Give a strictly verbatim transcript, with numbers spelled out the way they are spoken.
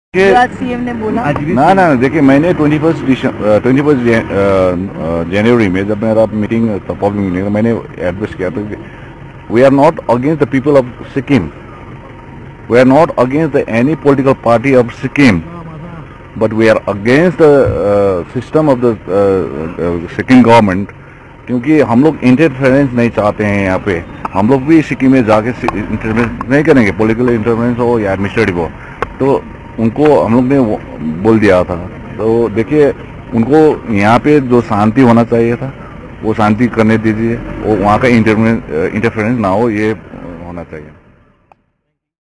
CM ने बोला ना ना देखिए, मैंने ट्वेंटी फर्स्ट ट्वेंटी फर्स्ट जनवरी में जब मेरा मीटिंग पब्लिक मीटिंग मैंने एडवाइस किया था कि we are not against the people of Sikkim, we are not against any political party of Sikkim, but we are against the system of the Sikkim government, क्योंकि हम लोग इंटरफेरेंस नहीं चाहते हैं। यहाँ पे हम लोग भी सिक्किम में जाके इंटरफेरेंस नहीं करेंगे, पॉलिटिकल इंटरफेरेंस हो या एडमिनिस्ट्रेटिव हो। तो उनको हम लोग ने बोल दिया था। तो देखिए, उनको यहाँ पे जो शांति होना चाहिए था वो शांति करने दीजिए, वो वहाँ का इंटरफेरेंस ना हो, ये होना चाहिए।